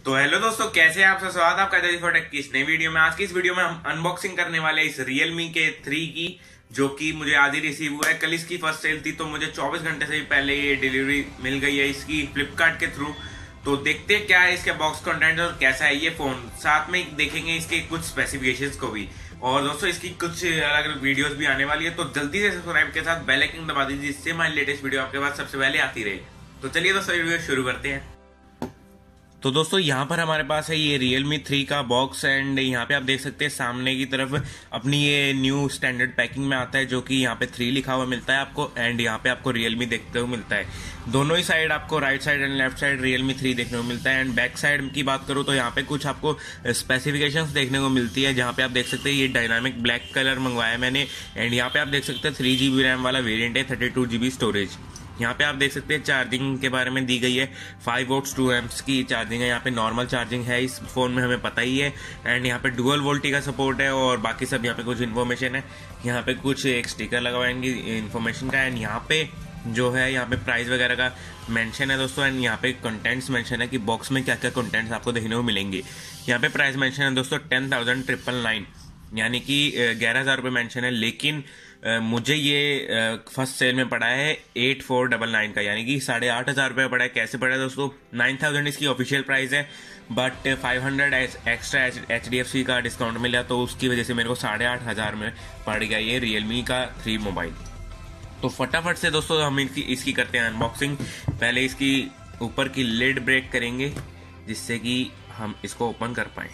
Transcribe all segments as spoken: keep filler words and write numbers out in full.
तो हेलो दोस्तों, कैसे हैं आप सब। स्वागत है आपका टेक की इस नई वीडियो में। आज की इस वीडियो में हम अनबॉक्सिंग करने वाले इस Realme के थ्री की, जो कि मुझे आज ही रिसीव हुआ है। कल इसकी फर्स्ट सेल थी, तो मुझे चौबीस घंटे से भी पहले ये डिलीवरी मिल गई है इसकी फ्लिपकार्ट के थ्रू। तो देखते हैं क्या है इसके बॉक्स कंटेंट और कैसा है ये फोन। साथ में देखेंगे इसके कुछ स्पेसिफिकेशंस को भी। और दोस्तों इसकी कुछ अलग अलग वीडियोस भी आने वाली है, तो जल्दी से सब्सक्राइब के साथ बेल आइकन दबा दीजिए, जिससे हमारी लेटेस्ट वीडियो आपके पास सबसे पहले आती रहे। तो चलिए दोस्तों वीडियो शुरू करते हैं। तो दोस्तों यहाँ पर हमारे पास है ये Realme थ्री का बॉक्स, एंड यहाँ पे आप देख सकते हैं सामने की तरफ अपनी ये न्यू स्टैंडर्ड पैकिंग में आता है, जो कि यहाँ पे थ्री लिखा हुआ मिलता है आपको। एंड यहाँ पे आपको Realme देखते हुए मिलता है। दोनों ही साइड आपको right side and left side Realme three देखने को मिलता है। एंड बैक साइड की बात करूँ तो यहाँ पे कुछ आपको स्पेसिफिकेशंस देखने को मिलती है, जहाँ पे आप देख सकते हैं ये डायनामिक ब्लैक कलर मंगवाया मैंने। एंड यहाँ पे आप देख सकते हैं थ्री जीबी रैम वाला वेरियंट है, थर्टी टू जीबी स्टोरेज। यहाँ पे आप देख सकते हैं चार्जिंग के बारे में दी गई है, फाइव वोल्ट्स टू एम्प्स की चार्जिंग है। यहाँ पे नॉर्मल चार्जिंग है इस फोन में, हमें पता ही है। एंड यहाँ पे डुअल वोल्टी का सपोर्ट है, और बाकी सब यहाँ पे कुछ इन्फॉर्मेशन है। यहाँ पे कुछ एक स्टिकर लगवाएंगे इन्फॉर्मेशन का। एंड यहाँ पे जो है यहाँ पे प्राइस वगैरह का मेंशन है दोस्तों। एंड यहाँ पे कंटेंट्स मेंशन है कि बॉक्स में क्या क्या कंटेंट्स आपको देखने को मिलेंगे। यहाँ पे प्राइस मेंशन है दोस्तों टेन थाउजेंड ट्रिपल नाइन, यानी कि ग्यारह हजार रुपये मेंशन है। लेकिन Uh, मुझे ये फर्स्ट uh, सेल में पड़ा है एट फोर डबल नाइन का, यानी कि साढ़े आठ हजार रुपये पड़ा है। कैसे पड़ा है दोस्तों? नाइन थाउजेंड इसकी ऑफिशियल प्राइस है, but five hundred extra H D F C का डिस्काउंट मिला, तो उसकी वजह से मेरे को साढ़े आठ हजार में पड़ गया ये Realme का थ्री मोबाइल। तो फटाफट से दोस्तों हम इसकी इसकी करते हैं अनबॉक्सिंग। पहले इसकी ऊपर की लिड ब्रेक करेंगे, जिससे कि हम इसको ओपन कर पाए।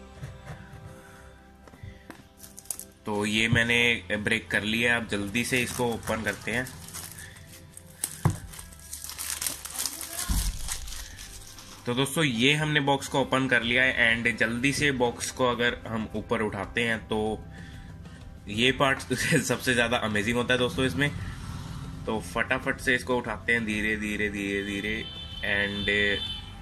तो ये मैंने ब्रेक कर लिया, अब जल्दी से इसको ओपन करते हैं। तो दोस्तों ये हमने बॉक्स को ओपन कर लिया है। एंड जल्दी से बॉक्स को अगर हम ऊपर उठाते हैं तो ये पार्ट सबसे ज्यादा अमेजिंग होता है दोस्तों इसमें। तो फटाफट से इसको उठाते हैं धीरे धीरे धीरे धीरे। एंड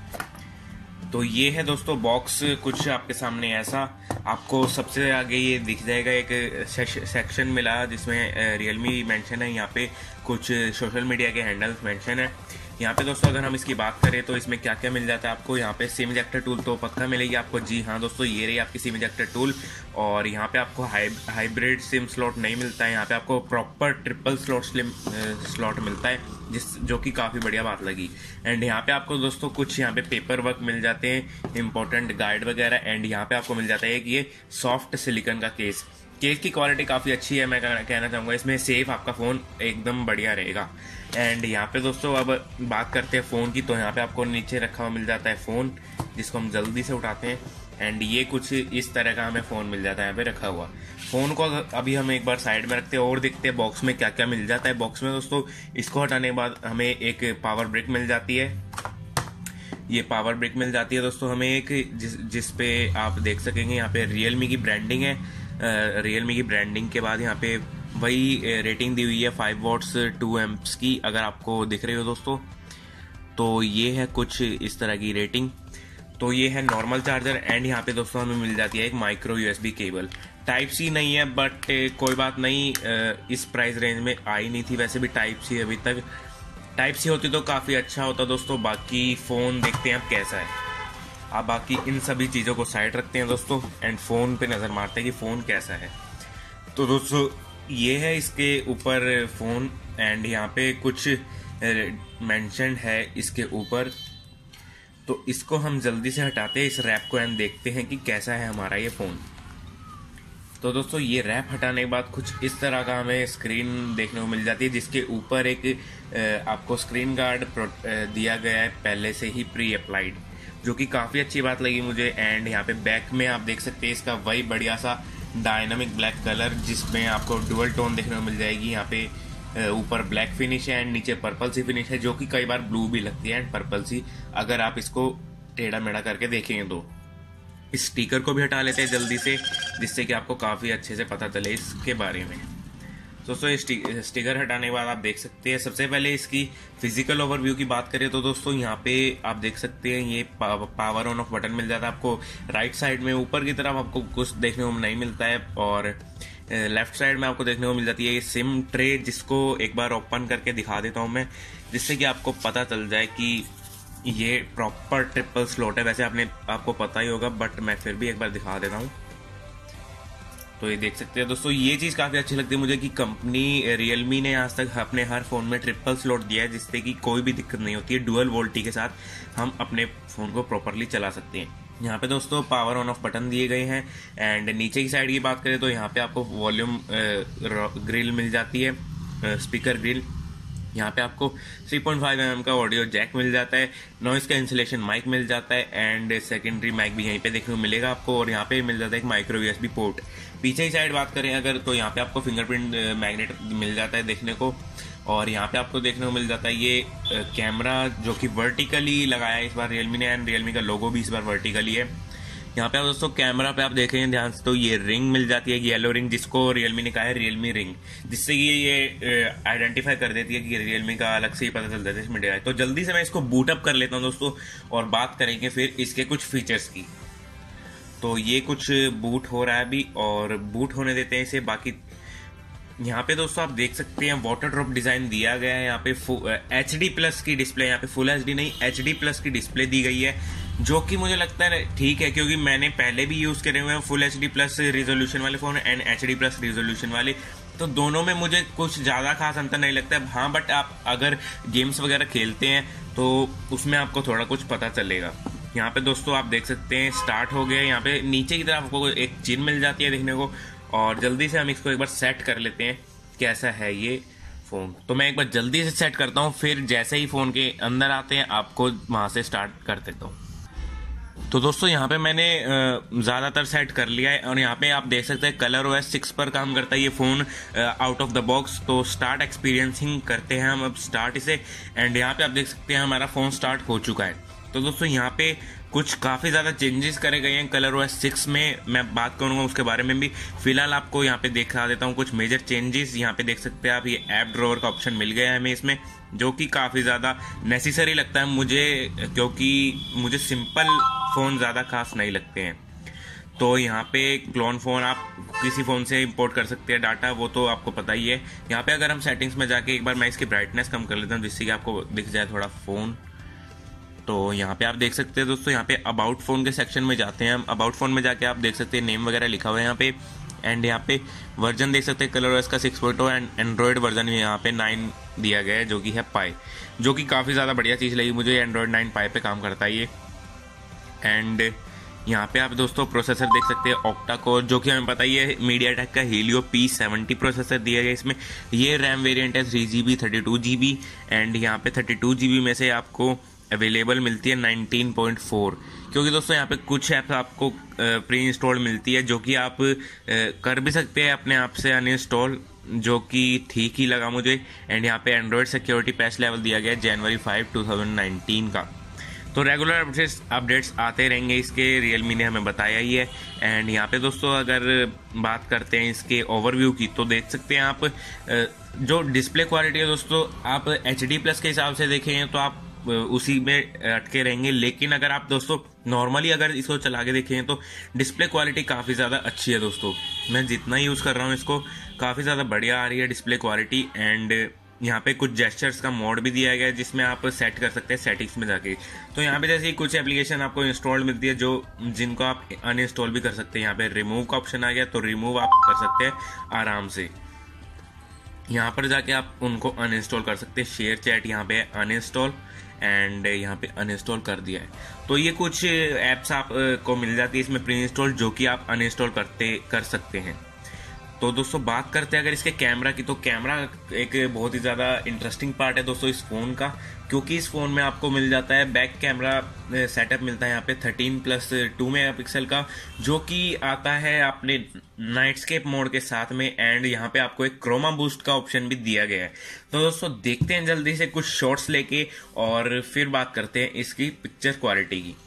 तो ये है दोस्तों बॉक्स कुछ आपके सामने ऐसा। आपको सबसे आगे ये दिख जाएगा एक सेक्शन मिला, जिसमें Realme मेंशन है। यहाँ पे कुछ सोशल मीडिया के हैंडल्स मेंशन है। यहाँ पे दोस्तों अगर हम इसकी बात करें तो इसमें क्या क्या मिल जाता है आपको। यहाँ पे सिम इजेक्टर टूल तो पक्का मिलेगी आपको। जी हाँ दोस्तों, ये रही आपकी सिम इजेक्टर टूल। और यहाँ पे आपको हाइब्रिड सिम स्लॉट नहीं मिलता है, यहाँ पे आपको proper triple slot slim slot मिलता है, जिस जो कि काफ़ी बढ़िया बात लगी। एंड यहाँ पे आपको दोस्तों कुछ यहाँ पे पेपर वर्क मिल जाते हैं, इंपॉर्टेंट गाइड वगैरह। एंड यहाँ पे आपको मिल जाता है कि ये सॉफ्ट सिलिकन का केस केस की क्वालिटी काफ़ी अच्छी है। मैं कहना चाहूँगा इसमें सेफ आपका फ़ोन एकदम बढ़िया रहेगा। एंड यहाँ पे दोस्तों अब बात करते हैं फ़ोन की। तो यहाँ पे आपको नीचे रखा हुआ मिल जाता है फ़ोन, जिसको हम जल्दी से उठाते हैं। एंड ये कुछ इस तरह का हमें फ़ोन मिल जाता है यहाँ पे रखा हुआ। फ़ोन को अभी हम एक बार साइड में रखते हैं और देखते हैं बॉक्स में क्या क्या मिल जाता है। बॉक्स में दोस्तों इसको हटाने के बाद हमें एक पावर ब्रिक मिल जाती है। ये पावर ब्रिक मिल जाती है दोस्तों हमें एक, जिस जिस पे आप देख सकेंगे यहाँ पे Realme की ब्रांडिंग है। Realme की ब्रांडिंग के बाद यहाँ पे वही रेटिंग दी हुई है फाइव वॉट्स टू एम्प्स की, अगर आपको दिख रही हो दोस्तों। तो ये है कुछ इस तरह की रेटिंग। तो ये है नॉर्मल चार्जर। एंड यहाँ पे दोस्तों हमें मिल जाती है एक micro USB cable. Type C नहीं है, बट कोई बात नहीं, इस प्राइस रेंज में आई नहीं थी वैसे भी टाइप सी अभी तक। टाइप सी होती तो काफ़ी अच्छा होता दोस्तों। बाकी फ़ोन देखते हैं अब कैसा है। आप बाकी इन सभी चीज़ों को साइड रखते हैं दोस्तों, एंड फ़ोन पे नज़र मारते हैं कि फ़ोन कैसा है। तो दोस्तों ये है इसके ऊपर फ़ोन। एंड यहाँ पे कुछ मेंशन है इसके ऊपर, तो इसको हम जल्दी से हटाते हैं इस रैप को, एंड देखते हैं कि कैसा है हमारा ये फ़ोन। तो दोस्तों ये रैप हटाने के बाद कुछ इस तरह का हमें स्क्रीन देखने को मिल जाती है, जिसके ऊपर एक आपको स्क्रीन गार्ड दिया गया है पहले से ही प्री अप्लाइड, जो कि काफ़ी अच्छी बात लगी मुझे। एंड यहाँ पे बैक में आप देख सकते हैं इसका वही बढ़िया सा डायनामिक ब्लैक कलर, जिसमें आपको डुअल टोन देखने को मिल जाएगी। यहाँ पे ऊपर ब्लैक फिनिश है एंड नीचे पर्पल सी फिनिश है, जो कि कई बार ब्लू भी लगती है एंड पर्पल सी, अगर आप इसको टेढ़ा मेढ़ा करके देखेंगे तो। इस स्टिकर को भी हटा लेते हैं जल्दी से, जिससे कि आपको काफ़ी अच्छे से पता चले इसके बारे में। दोस्तों ये स्टिकर हटाने के बाद आप देख सकते हैं, सबसे पहले इसकी फिजिकल ओवरव्यू की बात करें तो दोस्तों यहाँ पे आप देख सकते हैं ये पावर ऑन ऑफ बटन मिल जाता है आपको राइट साइड में। ऊपर की तरफ आपको कुछ देखने को नहीं मिलता है, और लेफ्ट साइड में आपको देखने को मिल जाती है ये सिम ट्रे, जिसको एक बार ओपन करके दिखा देता हूँ मैं, जिससे कि आपको पता चल जाए कि ये प्रॉपर ट्रिपल स्लॉट है, वैसे आपने आपको पता ही होगा बट मैं फिर भी एक बार दिखा देता हूँ। तो ये देख सकते हैं दोस्तों, ये चीज़ काफ़ी अच्छी लगती है मुझे कि कंपनी रियलमी ने आज तक अपने हर फ़ोन में ट्रिपल स्लॉट दिया है, जिससे कि कोई भी दिक्कत नहीं होती है। डुअल वोल्टी के साथ हम अपने फ़ोन को प्रॉपरली चला सकते हैं। यहाँ पे दोस्तों पावर ऑन ऑफ बटन दिए गए हैं। एंड नीचे की साइड की बात करें तो यहाँ पे आपको वॉल्यूम ग्रिल मिल जाती है, स्पीकर ग्रिल। यहाँ पे आपको three point five M M का ऑडियो जैक मिल जाता है, नॉइस कैंसिलेशन माइक मिल जाता है एंड सेकेंडरी माइक भी यहीं पे देखने को मिलेगा आपको। और यहाँ पे मिल जाता है एक माइक्रो यूएसबी पोर्ट। पीछे की साइड बात करें अगर तो यहाँ पे आपको फिंगरप्रिंट मैग्नेट मिल जाता है देखने को। और यहाँ पे आपको देखने को मिल जाता है ये कैमरा जो कि वर्टिकली लगाया है इस बार रियलमी ने, एंड रियलमी का लोगो भी इस बार वर्टिकली है। यहाँ पे आप दोस्तों कैमरा पे आप देखेंगे ध्यान से तो ये रिंग मिल जाती है, येलो रिंग, जिसको रियलमी ने कहा है रियलमी रिंग, जिससे कि ये आइडेंटिफाई कर देती है कि रियलमी का अलग से ही पता चल जाता है इसमें डिवाइस। तो जल्दी से मैं इसको बूटअप कर लेता हूँ दोस्तों और बात करेंगे फिर इसके कुछ फीचर्स की। तो ये कुछ बूट हो रहा है अभी और बूट होने देते हैं इसे। बाकी यहाँ पे दोस्तों आप देख सकते हैं वाटर ड्रॉप डिजाइन दिया गया है। यहाँ पे एच डी प्लस की डिस्प्ले, यहाँ पे फुल एच डी नहीं एच डी प्लस की डिस्प्ले दी गई है, जो कि मुझे लगता है ठीक है क्योंकि मैंने पहले भी यूज करे हुए हैं full H D plus resolution वाले phone and H D plus resolution वाले। तो दोनों में मुझे कुछ ज्यादा खास अंतर नहीं लगता है। हाँ बट आप अगर गेम्स वगैरह खेलते हैं तो उसमें आपको थोड़ा कुछ पता चलेगा। यहाँ पे दोस्तों आप देख सकते हैं स्टार्ट हो गया। यहाँ पे नीचे की तरफ आपको एक चिन्ह मिल जाती है देखने को। और जल्दी से हम इसको एक बार सेट कर लेते हैं कैसा है ये फोन। तो मैं एक बार जल्दी से सेट करता हूँ, फिर जैसे ही फोन के अंदर आते हैं आपको वहां से स्टार्ट कर देता हूँ। तो दोस्तों यहाँ पे मैंने ज़्यादातर सेट कर लिया है और यहाँ पे आप देख सकते हैं कलर ओ एस सिक्स पर काम करता है ये phone out of the box. तो स्टार्ट एक्सपीरियंसिंग करते हैं हम अब स्टार्ट इसे। एंड यहाँ पे आप देख सकते हैं हमारा फ़ोन स्टार्ट हो चुका है। तो दोस्तों यहाँ पे कुछ काफ़ी ज़्यादा चेंजेस करे गए हैं कलर ओ एस सिक्स में, मैं बात करूँगा उसके बारे में भी। फिलहाल आपको यहाँ पे दिखा देता हूँ कुछ मेजर चेंजेस। यहाँ पे देख सकते हैं आप ये ऐप ड्रॉवर का ऑप्शन मिल गया है हमें इसमें, जो कि काफ़ी ज़्यादा नेसेसरी लगता है मुझे, क्योंकि मुझे सिंपल फ़ोन ज़्यादा खास नहीं लगते हैं। तो यहाँ पे क्लोन फ़ोन आप किसी फ़ोन से इंपोर्ट कर सकते हैं डाटा, वो तो आपको पता ही है। यहाँ पे अगर हम सेटिंग्स में जाके एक बार मैं इसकी ब्राइटनेस कम कर लेता हूँ जिससे कि आपको दिख जाए थोड़ा फ़ोन। तो यहाँ पे आप देख सकते हैं दोस्तों, यहाँ पे अबाउट फ़ोन के सेक्शन में जाते हैं हम। अबाउट फ़ोन में जाके आप देख सकते हैं नेम वगैरह लिखा हुआ है यहाँ पे। एंड यहाँ पे वर्जन देख सकते हैं कलर ओएस का six point O and Android version यहाँ पे नाइन दिया गया है जो कि है पाई, जो कि काफ़ी ज़्यादा बढ़िया चीज़ लगी मुझे। एंड्रॉयड नाइन पाई पे काम करता है ये। एंड यहाँ पे आप दोस्तों प्रोसेसर देख सकते हैं ऑक्टा कोर, जो कि हमें पता ही है मीडियाटेक का हीलियो पी सेवेंटी प्रोसेसर दिया गया इसमें। ये रैम वेरिएंट है three G B thirty two G B and यहाँ पे थर्टी टू जी बी में से आपको अवेलेबल मिलती है नाइनटीन पॉइंट फोर, क्योंकि दोस्तों यहाँ पे कुछ ऐप्स आपको प्री इंस्टॉल मिलती है जो कि आप कर भी सकते हैं अपने आप से अनइंस्टॉल, जो कि ठीक ही लगा मुझे। एंड यहाँ पे एंड्रॉयड सिक्योरिटी पैच लेवल दिया गया है January five two thousand nineteen का। तो रेगुलर अपडेट्स अपडेट्स आते रहेंगे इसके, रियलमी ने हमें बताया ही है। एंड यहाँ पे दोस्तों अगर बात करते हैं इसके ओवरव्यू की तो देख सकते हैं आप जो डिस्प्ले क्वालिटी है दोस्तों, आप एच डी प्लस के हिसाब से देखेंगे तो आप उसी में अटके रहेंगे। लेकिन अगर आप दोस्तों नॉर्मली अगर इसको चला के देखें तो डिस्प्ले क्वालिटी काफ़ी ज़्यादा अच्छी है दोस्तों। मैं जितना यूज़ कर रहा हूँ इसको काफ़ी ज़्यादा बढ़िया आ रही है डिस्प्ले क्वालिटी। एंड यहाँ पे कुछ जेस्चर्स का मोड भी दिया गया है जिसमें आप सेट कर सकते हैं सेटिंग्स में जाके। तो यहाँ पे जैसे कुछ एप्लीकेशन आपको इंस्टॉल मिलती है जो जिनको आप अनइंस्टॉल भी कर सकते हैं। यहाँ पे रिमूव का ऑप्शन आ गया, तो रिमूव आप कर सकते हैं आराम से। यहाँ पर जाके आप उनको अनइंस्टॉल कर सकते हैं। शेयर चैट यहाँ पे अनइंस्टॉल एंड यहाँ पे अनइंस्टॉल कर दिया है। तो ये कुछ ऐप्स आप को मिल जाती है इसमें प्री इंस्टॉल, जो कि आप अनइंस्टॉल करते कर सकते हैं। तो दोस्तों बात करते हैं अगर इसके कैमरा की, तो कैमरा एक बहुत ही ज़्यादा इंटरेस्टिंग पार्ट है दोस्तों इस फ़ोन का, क्योंकि इस फ़ोन में आपको मिल जाता है बैक कैमरा सेटअप मिलता है यहाँ पे thirteen plus two megapixel का, जो कि आता है अपने नाइटस्केप मोड के साथ में। एंड यहाँ पे आपको एक क्रोमा बूस्ट का ऑप्शन भी दिया गया है। तो दोस्तों देखते हैं जल्दी से कुछ शॉट्स लेके और फिर बात करते हैं इसकी पिक्चर क्वालिटी की।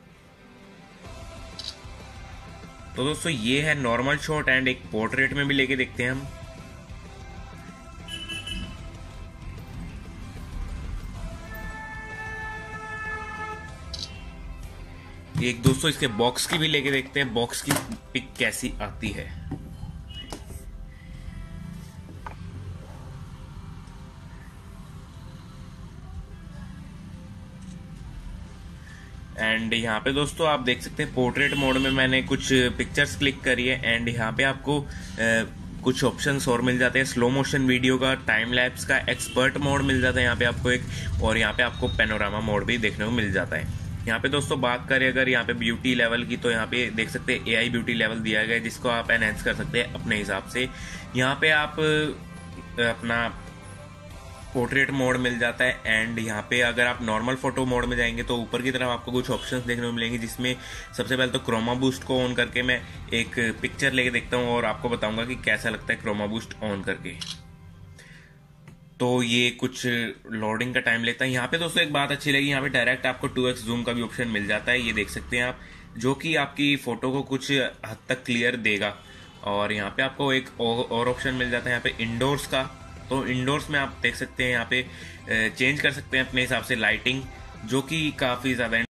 तो दोस्तों ये है नॉर्मल शॉट एंड एक पोर्ट्रेट में भी लेके देखते हैं हम। एक दोस्तों इसके बॉक्स की भी लेके देखते हैं बॉक्स की पिक कैसी आती है। एंड यहाँ पे दोस्तों आप देख सकते हैं पोर्ट्रेट मोड में मैंने कुछ पिक्चर्स क्लिक करी है एंड यहाँ पे आपको आ, कुछ ऑप्शंस और मिल जाते हैं, स्लो मोशन वीडियो का, टाइम लैप्स का, एक्सपर्ट मोड मिल जाता है यहाँ पे आपको एक, और यहाँ पे आपको पैनोरामा मोड भी देखने को मिल जाता है। यहाँ पे दोस्तों बात करें अगर यहाँ पे ब्यूटी लेवल की, तो यहाँ पे देख सकते हैं एआई ब्यूटी लेवल दिया गया है जिसको आप एनहेंस कर सकते हैं अपने हिसाब से। यहाँ पे आप अपना पोर्ट्रेट मोड मिल जाता है एंड यहाँ पे अगर आप नॉर्मल फोटो मोड में जाएंगे तो ऊपर की तरफ आपको कुछ ऑप्शंस देखने को मिलेंगे, जिसमें सबसे पहले तो क्रोमा बूस्ट को ऑन करके मैं एक पिक्चर लेके देखता हूँ और आपको बताऊंगा कि कैसा लगता है क्रोमा बूस्ट ऑन करके। तो ये कुछ लोडिंग का टाइम लेता है। यहाँ पे दोस्तों एक बात अच्छी लगी, यहाँ पे डायरेक्ट आपको टू एक्स जूम का भी ऑप्शन मिल जाता है, ये देख सकते हैं आप, जो कि आपकी फोटो को कुछ हद तक क्लियर देगा। और यहाँ पे आपको एक और ऑप्शन मिल जाता है यहाँ पे इंडोर्स का, तो इंडोर्स में आप देख सकते हैं यहाँ पे चेंज कर सकते हैं अपने हिसाब से लाइटिंग, जो कि काफी ज्यादा